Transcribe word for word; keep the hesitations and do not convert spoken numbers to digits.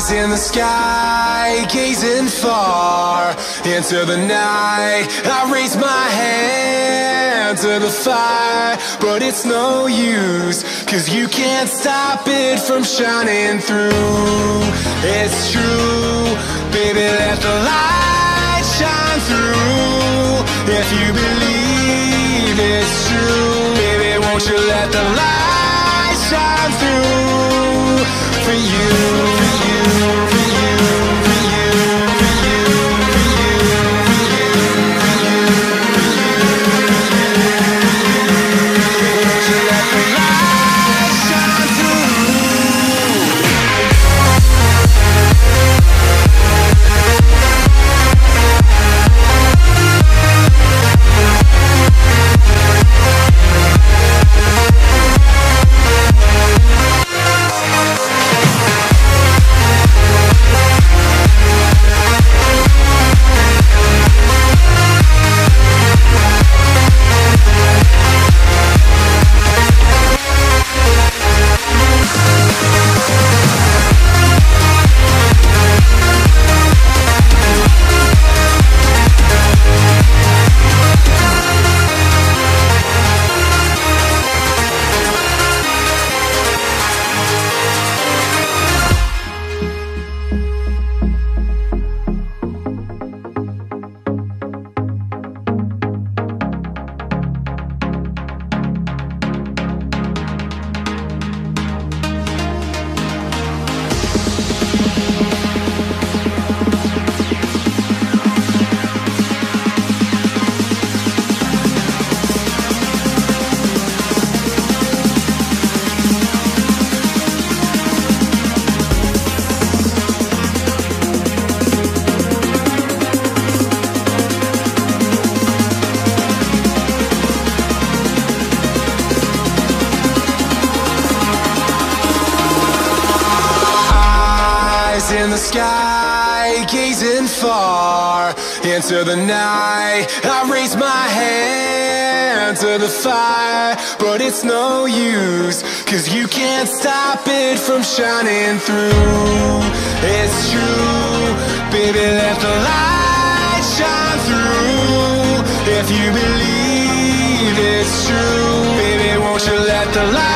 In the sky, gazing far into the night, I raise my hand to the fire, but it's no use, cause you can't stop it from shining through. It's true, baby, let the light shine through. If you believe it's true, baby, won't you let the light shine through for you, for you, for you, for you, for you, for you, for you, for you, won't you let the light shine in the sky, gazing far into the night, I raise my hand to the fire, but it's no use, cause you can't stop it from shining through. It's true, baby, let the light shine through. If you believe it's true, baby, won't you let the light